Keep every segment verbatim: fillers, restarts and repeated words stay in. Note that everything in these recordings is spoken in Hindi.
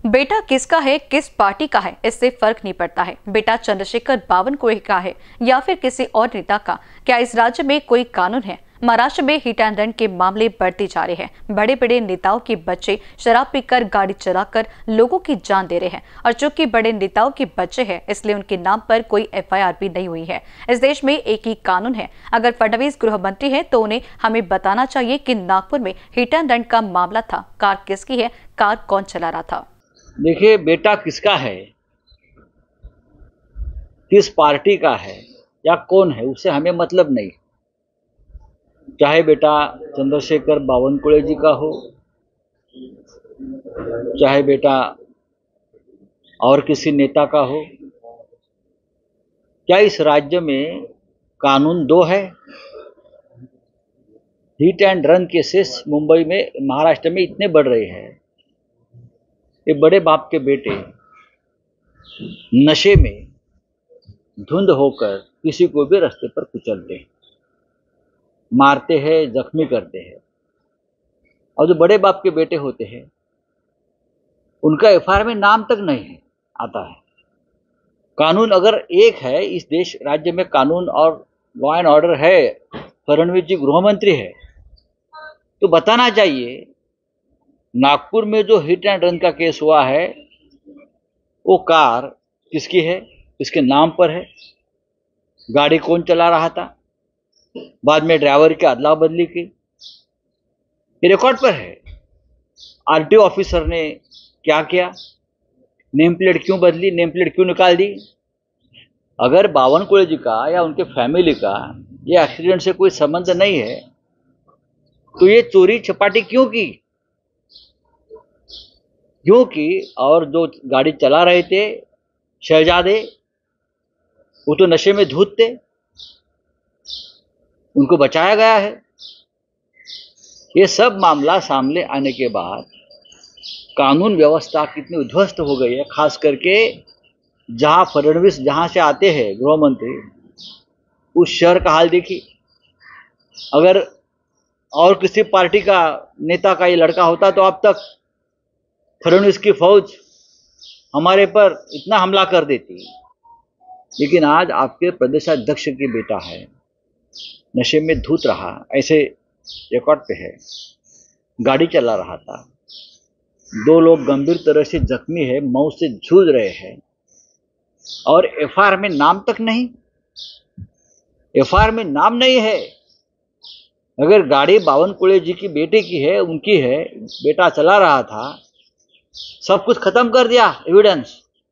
बेटा किसका है, किस पार्टी का है, इससे फर्क नहीं पड़ता है। बेटा चंद्रशेखर बावनकुळे का है या फिर किसी और नेता का। क्या इस राज्य में कोई कानून है? महाराष्ट्र में हिट एंड रन के मामले बढ़ते जा रहे हैं। बड़े बड़े नेताओं के बच्चे शराब पीकर गाड़ी चलाकर लोगों की जान दे रहे हैं और चूंकि बड़े नेताओं के बच्चे हैं इसलिए उनके नाम पर कोई एफ आई आर भी नहीं हुई है। इस देश में एक ही कानून है। अगर फडणवीस गृह मंत्री है तो उन्हें हमें बताना चाहिए कि नागपुर में हिट एंड रन का मामला था, कार किसकी है, कार कौन चला रहा था। देखिए, बेटा किसका है, किस पार्टी का है या कौन है, उससे हमें मतलब नहीं। चाहे बेटा चंद्रशेखर बावनकुळे जी का हो, चाहे बेटा और किसी नेता का हो। क्या इस राज्य में कानून दो है? Hit and run cases Mumbai में, महाराष्ट्र में इतने बढ़ रहे हैं। ये बड़े बाप के बेटे नशे में धुंध होकर किसी को भी रास्ते पर कुचलते हैं, मारते हैं, जख्मी करते हैं। और जो बड़े बाप के बेटे होते हैं उनका एफ आई आर में नाम तक नहीं है आता है। कानून अगर एक है, इस देश राज्य में कानून और लॉ एंड ऑर्डर है, फडणवीस जी गृह मंत्री है, तो बताना चाहिए। नागपुर में जो हिट एंड रन का केस हुआ है वो कार किसकी है, किसके नाम पर है, गाड़ी कौन चला रहा था, बाद में ड्राइवर की अदला बदली की, ये रिकॉर्ड पर है। आर टी ओ ऑफिसर ने क्या किया, नेम प्लेट क्यों बदली, नेम प्लेट क्यों निकाल दी। अगर बावनकुळे जी का या उनके फैमिली का ये एक्सीडेंट से कोई संबंध नहीं है तो ये चोरी चपाटी क्यों की, क्योंकि और जो गाड़ी चला रहे थे शहजादे, वो तो नशे में धूत थे, उनको बचाया गया है। ये सब मामला सामने आने के बाद कानून व्यवस्था कितनी उध्वस्त हो गई है। खास करके जहां फडणवीस जहां से आते हैं गृह मंत्री, उस शहर का हाल देखिए। अगर और किसी पार्टी का नेता का ये लड़का होता तो अब तक फडणवीस की फौज हमारे पर इतना हमला कर देती। लेकिन आज आपके प्रदेशाध्यक्ष की बेटा है, नशे में धूत रहा, ऐसे रिकॉर्ड पे है, गाड़ी चला रहा था, दो लोग गंभीर तरह से जख्मी है, मौत से जूझ रहे हैं और एफ आई आर में नाम तक नहीं। एफ आई आर में नाम नहीं है। अगर गाड़ी बावनकुळे जी की बेटे की है, उनकी है, बेटा चला रहा था, सब कुछ खत्म कर दिया एविडेंस,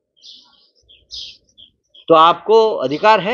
तो आपको अधिकार है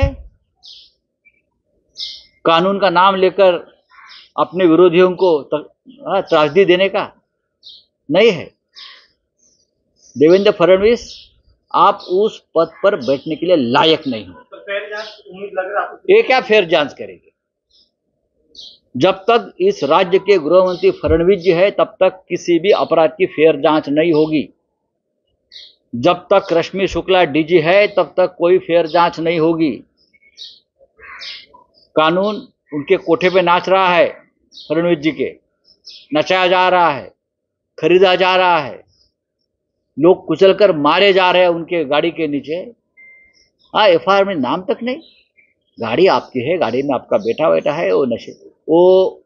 कानून का नाम लेकर अपने विरोधियों को त्रासदी देने का? नहीं है। देवेंद्र फडणवीस, आप उस पद पर बैठने के लिए लायक नहीं हो। ये क्या फेयर जांच करेंगे? जब तक इस राज्य के गृह मंत्री फडणवीस जी है तब तक किसी भी अपराध की फेयर जांच नहीं होगी। जब तक रश्मि शुक्ला डी जी है तब तक कोई फेयर जांच नहीं होगी। कानून उनके कोठे पे नाच रहा है, फडणवीस जी के नचाया जा रहा है, खरीदा जा रहा है, लोग कुचलकर मारे जा रहे हैं उनके गाड़ी के नीचे। हाँ, एफ आई आर में नाम तक नहीं। गाड़ी आपकी है, गाड़ी में आपका बेटा बेटा है, वो नशे, वो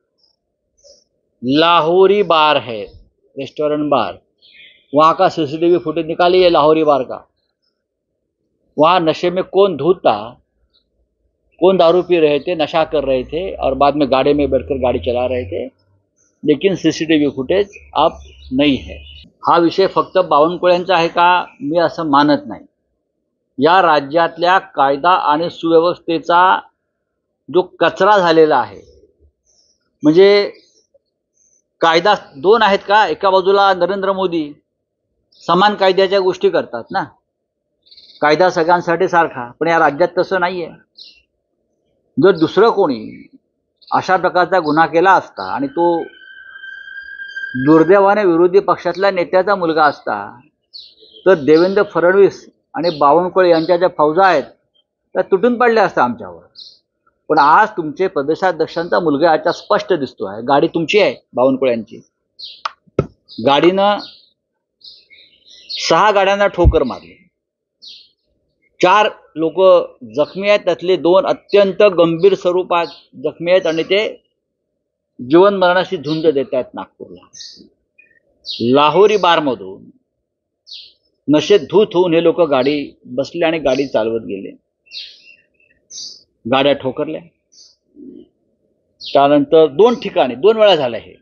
लाहौरी बार है, रेस्टोरेंट बार, वहाँ का C C T V footage निकालिए लाहौरी बार का। वहाँ नशे में कौन धूत था, कौन दारू पी रहे थे, नशा कर रहे थे और बाद में गाड़ी में बैठकर गाड़ी चला रहे थे, लेकिन C C T V footage अब नहीं है। हा विषय फक्त बावनकुळ्यांचा आहे का, मी असं मानत नाही। या राज्यातल्या कायदा आणि सुव्यवस्थेचा जो कचरा झालेला आहे, म्हणजे कायदा दोन आहेत का? एका बाजूला नरेंद्र मोदी समान कायद्याच्या गोष्टी करतात ना, कायदा सगळ्यांसाठी सारखा, पण या राज्यात तसं नाहीये। जर दुसरं कोणी अशा प्रकारचा गुन्हा केला असता आणि तो दुर्दैवाने विरोधी पक्षातल्या नेत्याचा मुलगा असता तर देवेंद्र फडणवीस आणि बावनकुळे यांच्या ज्या फौजा आहेत त्या तुटून पडल्या असत्या आमच्यावर। पण आज तुमचे प्रदेशाध्यक्षांचा मुलगा याच्या स्पष्ट दिसतो आहे, गाडी तुमची आहे बावनकुळ्यांची, गाडीनं सहा गाड्यांना ठोकर मारली. चार लोक जखमी आहेत, त्यातले दोन अत्यंत गंभीर स्वरूपात जखमी आहेत आणि ते जीवन मरणाशी झुंज देत आहेत नागपूरला. लाहोरी बारमधून नशेत धूत होऊन हे लोक गाडी बसले आणि गाडी चालवत गेले. गाड्या ठोकरल्या. त्यानंतर दोन ठिकाणी दोन वेळा झालं हे.